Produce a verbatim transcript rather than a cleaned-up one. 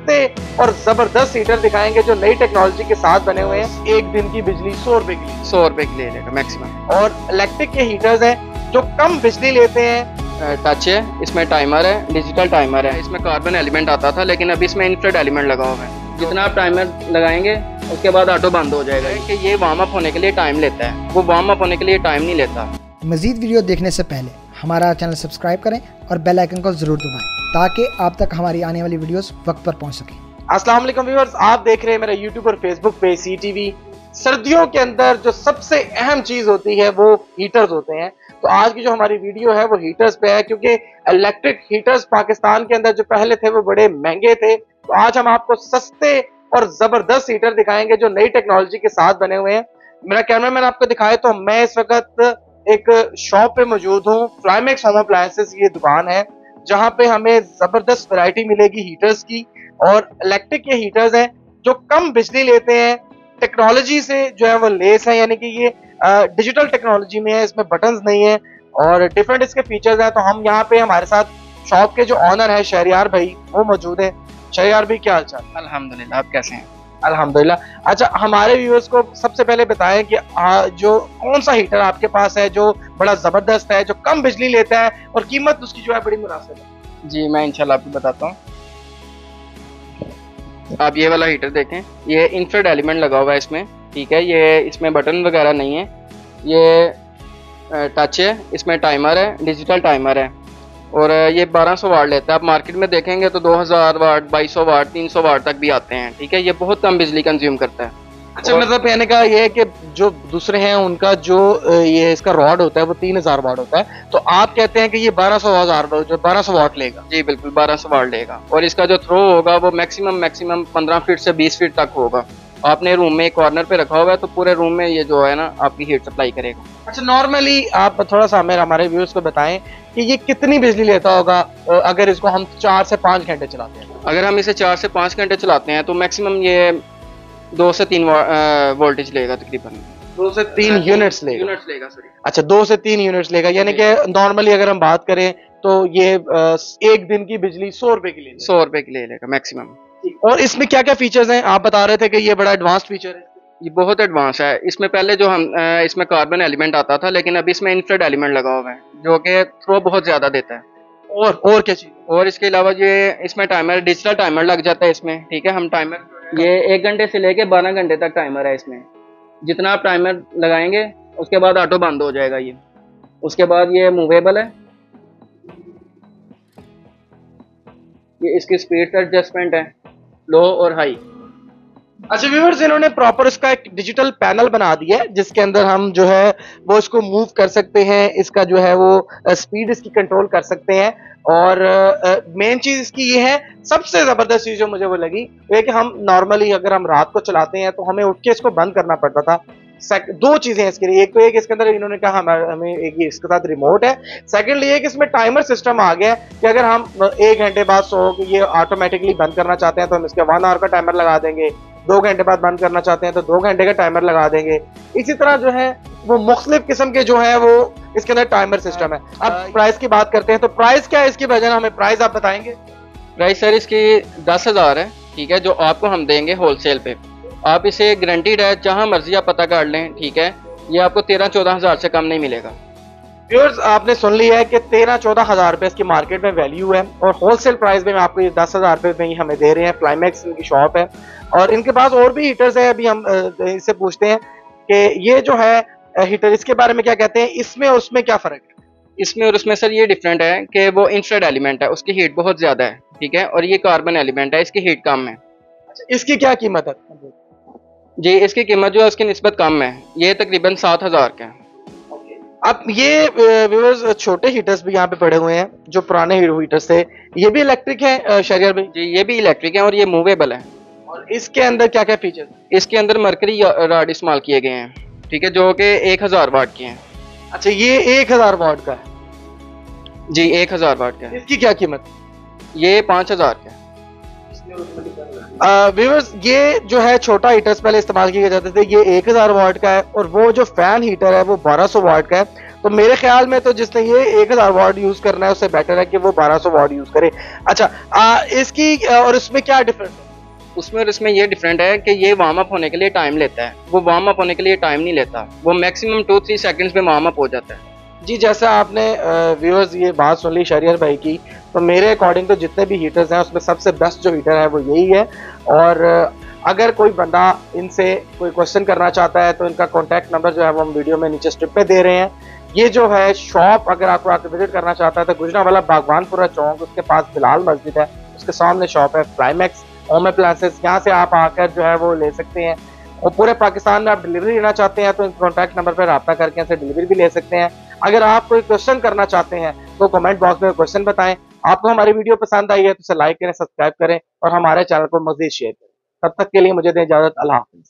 सस्ते और जबरदस्त हीटर दिखाएंगे जो नई टेक्नोलॉजी के साथ बने हुए हैं। एक दिन की बिजली सौ रुपए की सौ रुपए की ले लेगा मैक्सिमम। और इलेक्ट्रिक के हीटर्स हैं जो कम बिजली लेते हैं। टच है, इसमें टाइमर है, डिजिटल टाइमर है। इसमें कार्बन एलिमेंट आता था लेकिन अभी इसमें इंफ्रारेड एलिमेंट लगा हुआ है। जितना आप टाइमर लगाएंगे उसके बाद ऑटो बंद हो जाएगा कि ये वार्म अप होने के लिए टाइम लेता है, वो वार्म अप होने के लिए टाइम नहीं लेता। मजीद वीडियो देखने से पहले हमारा चैनल सब्सक्राइब करें और बेल आइकन को जरूर दबाएं ताकि आप तक हमारी आने वाली वीडियोस वक्त पर पहुंच सके। अस्सलाम वालेकुम व्यूअर्स, आप देख रहे हैं मेरा यूट्यूब और फेसबुक पे सी टीवी। सर्दियों के अंदर जो सबसे अहम चीज होती है वो हीटर्स होते हैं। तो आज की जो हमारी वीडियो है वो हीटर्स पे है, क्योंकि इलेक्ट्रिक हीटर्स पाकिस्तान के अंदर जो पहले थे वो बड़े महंगे थे। तो आज हम आपको सस्ते और जबरदस्त हीटर दिखाएंगे जो नई टेक्नोलॉजी के साथ बने हुए हैं। मेरा कैमरामैन आपको दिखाए तो मैं इस वक्त एक शॉप पे मौजूद हूँ। फ्लाईमैक्स होम अप्लायंसेस ये दुकान है जहाँ पे हमें जबरदस्त वैरायटी मिलेगी हीटर्स की। और इलेक्ट्रिक के हीटर्स हैं जो कम बिजली लेते हैं, टेक्नोलॉजी से जो है वो लेस है, यानी कि ये डिजिटल टेक्नोलॉजी में है, इसमें बटन्स नहीं है और डिफरेंट इसके फीचर्स हैं। तो हम यहाँ पे हमारे साथ शॉप के जो ऑनर है शहरियार भाई वो मौजूद है। शहरियार भाई क्या हाल चाल? अल्हम्दुलिल्लाह, आप कैसे हैं? अल्हम्दुलिल्लाह। अच्छा, हमारे व्यूअर्स को सबसे पहले बताएं कि आ, जो कौन सा हीटर आपके पास है जो बड़ा जबरदस्त है, जो कम बिजली लेता है और कीमत उसकी जो है बड़ी मुनासिब है। जी मैं इंशाल्लाह आपको बताता हूँ। आप ये वाला हीटर देखें, ये इंफ्रारेड एलिमेंट लगा हुआ है इसमें, ठीक है। ये इसमें बटन वगैरह नहीं है, ये टच है, इसमें टाइमर है, डिजिटल टाइमर है और ये बारह सौ वाट लेता है। आप मार्केट में देखेंगे तो दो हज़ार वाट, बाईस सौ वाट, तीन सौ वाट तक भी आते हैं, ठीक है। ये बहुत कम बिजली कंज्यूम करता है। अच्छा, मतलब कहने का ये है कि जो दूसरे हैं उनका जो ये इसका रॉड होता है वो तीन हजार वाट होता है, तो आप कहते हैं कि ये बारह सौ हजार जो बारह सौ वाट लेगा। जी बिल्कुल, बारह सौ वाट लेगा और इसका जो थ्रो होगा वो मैक्सिमम मैक्सिमम पंद्रह फीट से बीस फीट तक होगा। आपने रूम में एक कॉर्नर पे रखा हुआ है तो पूरे रूम में ये जो है ना आपकी हीट सप्लाई करेगा। अच्छा, नॉर्मली आप थोड़ा सा हमें हमारे व्यूअर्स को बताएं कि ये कितनी बिजली लेता होगा अगर इसको हम चार से पाँच घंटे चलाते हैं? अगर हम इसे चार से पाँच घंटे चलाते हैं तो मैक्सिमम ये दो से तीन वोल्टेज लेगा, तकरीबन दो से तीन यूनिट्स लेगा। यूनिट्स लेगा सॉरी अच्छा, दो से तीन यूनिट्स लेगा, यानी कि नॉर्मली अगर हम बात करें तो ये एक दिन की बिजली सौ रुपए की ले सौ रुपए की ले लेगा मैक्सिमम। और इसमें क्या क्या फीचर्स हैं? आप बता रहे थे कि ये बड़ा एडवांस फीचर है। ये बहुत एडवांस है। इसमें पहले जो हम इसमें कार्बन एलिमेंट आता था लेकिन अभी इसमें इंफ्रारेड एलिमेंट लगा हुआ है जो कि थ्रो बहुत ज्यादा देता है। और और क्या चीज? और इसके अलावा ये इसमें टाइमर, डिजिटल टाइमर लग जाता है इसमें, ठीक है। हम टाइमर ये एक घंटे से लेके बारह घंटे तक टाइमर है इसमें। जितना आप टाइमर लगाएंगे उसके बाद ऑटो बंद हो जाएगा ये। उसके बाद ये मूवेबल है, ये इसकी स्पीड का एडजस्टमेंट है, लो और हाई। अच्छा व्यूअर्स, इन्होंने प्रॉपर इसका एक डिजिटल पैनल बना दिया है जिसके अंदर हम जो है वो इसको मूव कर सकते हैं, इसका जो है वो स्पीड इसकी कंट्रोल कर सकते हैं। और मेन चीज इसकी ये है, सबसे जबरदस्त चीज जो मुझे वो लगी वो है कि हम नॉर्मली अगर हम रात को चलाते हैं तो हमें उठ के इसको बंद करना पड़ता था। दो चीजें इसके लिए, एक तो एक इसके अंदर इन्होंने कहा हमें हमें एक इसके साथ रिमोट है, सेकंडली ये कि इसमें टाइमर सिस्टम आ गया है कि अगर हम एक घंटे बाद सो ये ऑटोमेटिकली बंद करना चाहते हैं तो हम इसके वन आवर का टाइमर लगा देंगे, दो घंटे बाद बंद करना चाहते हैं तो दो घंटे का टाइमर लगा देंगे। इसी तरह जो है वो मुख्तलिफ किस्म के जो है वो इसके अंदर टाइमर सिस्टम है। अब प्राइस की बात करते हैं तो प्राइस क्या है इसकी वजह, हमें प्राइस आप बताएंगे? प्राइस सर इसकी दस हजार है, ठीक है, जो आपको हम देंगे होलसेल पे। आप इसे गारंटीड है, जहां मर्जी आप पता कर लें, ठीक है। ये आपको तेरह चौदह हजार से कम नहीं मिलेगा। व्यूअर्स, आपने सुन लिया है कि तेरह चौदह हजार रुपए इसकी मार्केट में वैल्यू है और होलसेल प्राइस में आपको ये दस हजार रुपए में ही हमें दे रहे हैं। फ्लाईमैक्स इनकी शॉप है और इनके पास और भी हीटर्स है। अभी हम इससे पूछते हैं कि ये जो है हीटर, इसके बारे में क्या कहते हैं, इसमें और उसमें क्या फर्क है? इसमें और उसमें सर ये डिफरेंट है कि वो इंफ्रारेड एलिमेंट है, उसकी हीट बहुत ज्यादा है, ठीक है, और ये कार्बन एलिमेंट है, इसकी हीट कम है। अच्छा, इसकी क्या कीमत है? जी इसकी कीमत जो है उसकी निस्बत कम है, ये तकरीबन सात हजार का है। अब ये व्यूअर्स छोटे हीटर्स भी यहाँ पे पड़े हुए हैं जो पुराने हीटर्स थे, ये भी इलेक्ट्रिक है शहरियार भाई? जी ये भी इलेक्ट्रिक है और ये मूवेबल है। और इसके अंदर क्या क्या फीचर? इसके अंदर मरकरी रॉड इस्तेमाल किए गए हैं, ठीक है, जो कि एक हजार वाट की हैं। अच्छा, ये एक हजार वाट का है? जी एक हजार वाट का है। इसकी क्या कीमत? ये पाँच हजार का है। व्यूअर्स, ये जो है छोटा हीटर्स पहले इस्तेमाल किए जाते थे, ये एक हजार वाट का है और वो जो फैन हीटर है वो बारह सौ वाट का है। तो मेरे ख्याल में तो जिसने ये एक हजार वाट यूज करना है उससे बेटर है कि वो बारह सौ वाट यूज करे। अच्छा, आ, इसकी और इसमें क्या डिफरेंस है? उसमें और इसमें ये डिफरेंट है कि ये वार्म अप होने के लिए टाइम लेता है, वो वार्म अप होने के लिए टाइम नहीं लेता, वो मैक्सिमम टू थ्री सेकंड्स में वार्म अप हो जाता है। जी, जैसा आपने व्यूअर्स ये बात सुन ली शरियर भाई की, तो मेरे अकॉर्डिंग तो जितने भी हीटर्स हैं उसमें सबसे बेस्ट जो हीटर है वो यही है। और अगर कोई बंदा इनसे कोई क्वेश्चन करना चाहता है तो इनका कॉन्टैक्ट नंबर जो है वो हम वीडियो में नीचे स्ट्रिप पे दे रहे हैं। ये जो है शॉप अगर आपको आकर विजिट करना चाहता है तो गुजरावाला बागवानपुरा चौक, उसके पास बिलाल मस्जिद है, उसके सामने शॉप है फ्लाईमैक्स होम अप्लायंसेस, यहाँ से आप आकर जो है वो ले सकते हैं। और पूरे पाकिस्तान में आप डिलीवरी लेना चाहते हैं तो इन कॉन्टैक्ट नंबर पर रब्ता करके इनसे डिलीवरी भी ले सकते हैं। अगर आप कोई क्वेश्चन करना चाहते हैं तो कमेंट बॉक्स में क्वेश्चन बताएं। आपको हमारी वीडियो पसंद आई है तो इसे लाइक करें, सब्सक्राइब करें और हमारे चैनल को मज़ीद शेयर करें। तब तक के लिए मुझे दें इजाजत। अल्लाह हाफिज़।